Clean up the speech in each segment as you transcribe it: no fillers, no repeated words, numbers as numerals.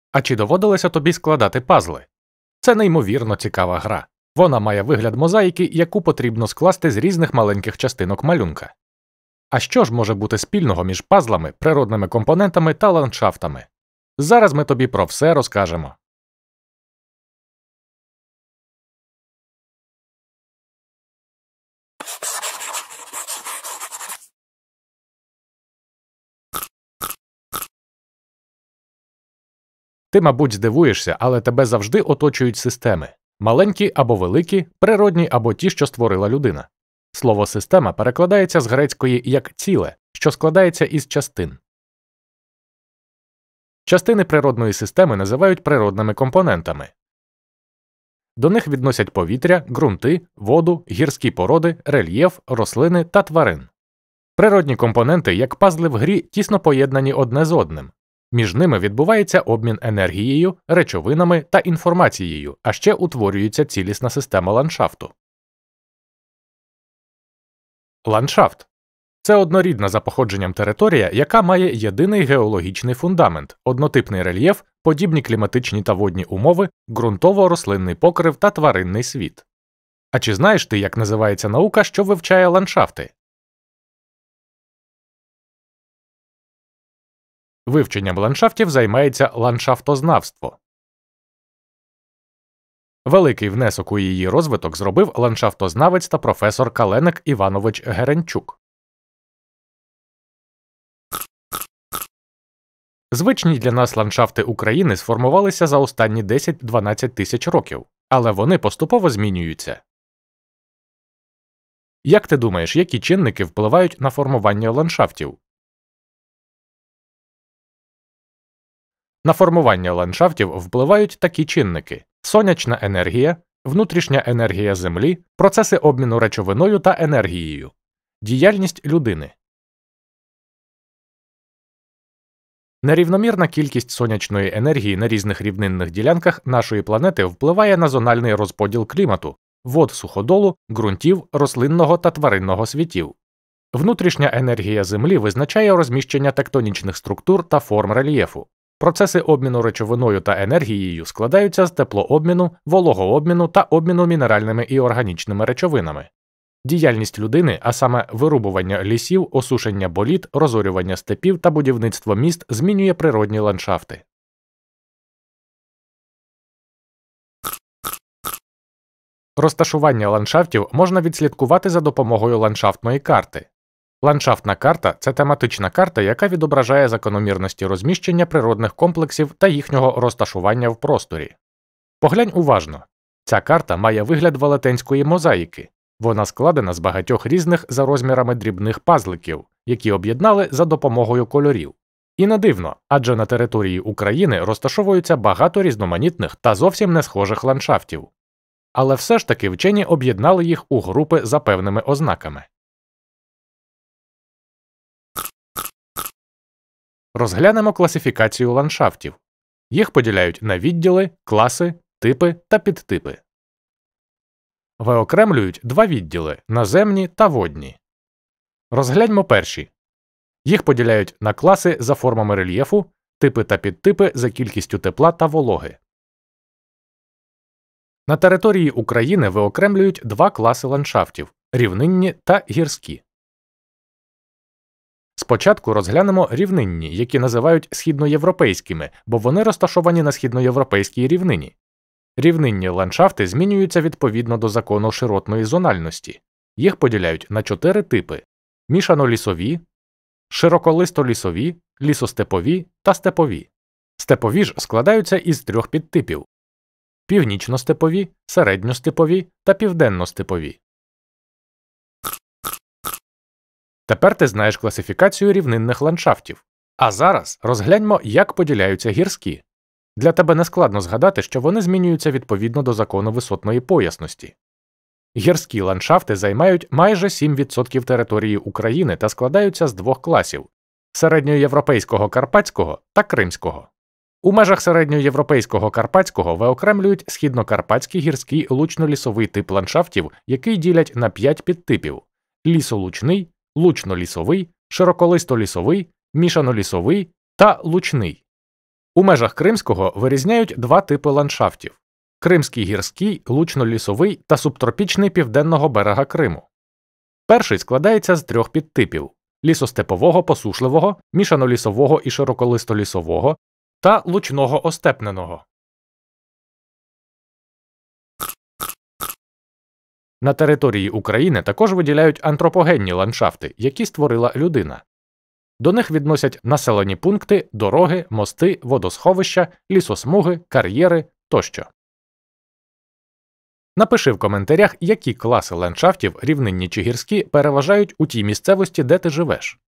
А чи доводилося тобі складати пазли? Це неймовірно цікава гра. Вона має вигляд мозаїки, яку потрібно скласти з різних маленьких частинок малюнка. А що ж може бути спільного між пазлами, природними компонентами та ландшафтами? Зараз ми тобі про все розкажемо. Ти, мабуть, здивуєшся, але тебе завжди оточують системи. Маленькі або великі, природні або ті, що створила людина. Слово «система» перекладається з грецької як «ціле», що складається із частин. Частини природної системи називають природними компонентами. До них відносять повітря, ґрунти, воду, гірські породи, рельєф, рослини та тварин. Природні компоненти, як пазли в грі, тісно поєднані одне з одним. Між ними відбувається обмін енергією, речовинами та інформацією, а ще утворюється цілісна система ландшафту. Ландшафт – це однорідна за походженням територія, яка має єдиний геологічний фундамент, однотипний рельєф, подібні кліматичні та водні умови, ґрунтово-рослинний покрив та тваринний світ. А чи знаєш ти, як називається наука, що вивчає ландшафти? Вивченням ландшафтів займається ландшафтознавство. Великий внесок у її розвиток зробив ландшафтознавець та професор Каленик Іванович Геренчук. Звичні для нас ландшафти України сформувалися за останні 10-12 тисяч років, але вони поступово змінюються. Як ти думаєш, які чинники впливають на формування ландшафтів? На формування ландшафтів впливають такі чинники: сонячна енергія, внутрішня енергія Землі, процеси обміну речовиною та енергією, діяльність людини. Нерівномірна кількість сонячної енергії на різних рівнинних ділянках нашої планети впливає на зональний розподіл клімату, вод суходолу, ґрунтів, рослинного та тваринного світів. Внутрішня енергія Землі визначає розміщення тектонічних структур та форм рельєфу. Процеси обміну речовиною та енергією складаються з теплообміну, вологообміну та обміну мінеральними і органічними речовинами. Діяльність людини, а саме вирубування лісів, осушення боліт, розорювання степів та будівництво міст змінює природні ландшафти. Розташування ландшафтів можна відслідкувати за допомогою ландшафтної карти. Ландшафтна карта – це тематична карта, яка відображає закономірності розміщення природних комплексів та їхнього розташування в просторі. Поглянь уважно. Ця карта має вигляд велетенської мозаїки. Вона складена з багатьох різних за розмірами дрібних пазликів, які об'єднали за допомогою кольорів. І не дивно, адже на території України розташовуються багато різноманітних та зовсім не схожих ландшафтів. Але все ж таки вчені об'єднали їх у групи за певними ознаками. Розглянемо класифікацію ландшафтів. Їх поділяють на відділи, класи, типи та підтипи. Виокремлюють два відділи – наземні та водні. Розгляньмо перші. Їх поділяють на класи за формами рельєфу, типи та підтипи за кількістю тепла та вологи. На території України виокремлюють два класи ландшафтів – рівнинні та гірські. Спочатку розглянемо рівнинні, які називають східноєвропейськими, бо вони розташовані на східноєвропейській рівнині. Рівнинні ландшафти змінюються відповідно до закону широтної зональності. Їх поділяють на 4 типи – мішано-лісові, широколисто-лісові, лісостепові та степові. Степові ж складаються із 3 підтипів – північно-степові, середньостепові та південно-степові. Тепер ти знаєш класифікацію рівнинних ландшафтів. А зараз розгляньмо, як поділяються гірські. Для тебе не складно згадати, що вони змінюються відповідно до закону висотної поясності. Гірські ландшафти займають майже 7% території України та складаються з 2 класів – середньоєвропейського карпатського та кримського. У межах середньоєвропейського карпатського виокремлюють східнокарпатський гірський лучно-лісовий тип ландшафтів, який ділять на 5 підтипів – лісолучний, лучно-лісовий, широколисто-лісовий, мішано-лісовий та лучний. У межах Кримського вирізняють два типи ландшафтів: Кримський гірський, лучно-лісовий та субтропічний південного берега Криму. Перший складається з трьох підтипів: лісостепового посушливого, мішано-лісового і широколисто-лісового та лучного остепненого. На території України також виділяють антропогенні ландшафти, які створила людина. До них відносять населені пункти, дороги, мости, водосховища, лісосмуги, кар'єри тощо. Напиши в коментарях, які класи ландшафтів, рівнинні чи гірські, переважають у тій місцевості, де ти живеш.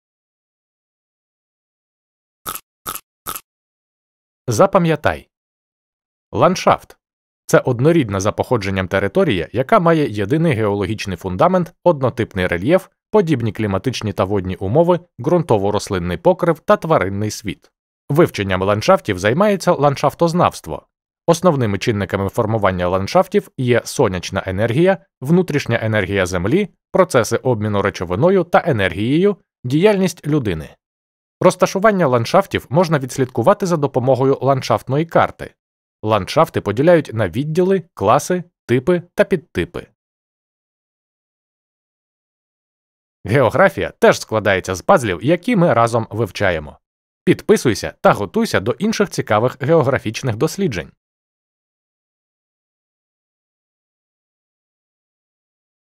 Запам'ятай. Ландшафт – це однорідна за походженням територія, яка має єдиний геологічний фундамент, однотипний рельєф, подібні кліматичні та водні умови, ґрунтово-рослинний покрив та тваринний світ. Вивченням ландшафтів займається ландшафтознавство. Основними чинниками формування ландшафтів є сонячна енергія, внутрішня енергія Землі, процеси обміну речовиною та енергією, діяльність людини. Розташування ландшафтів можна відслідкувати за допомогою ландшафтної карти. Ландшафти поділяють на відділи, класи, типи та підтипи. Географія теж складається з пазлів, які ми разом вивчаємо. Підписуйся та готуйся до інших цікавих географічних досліджень.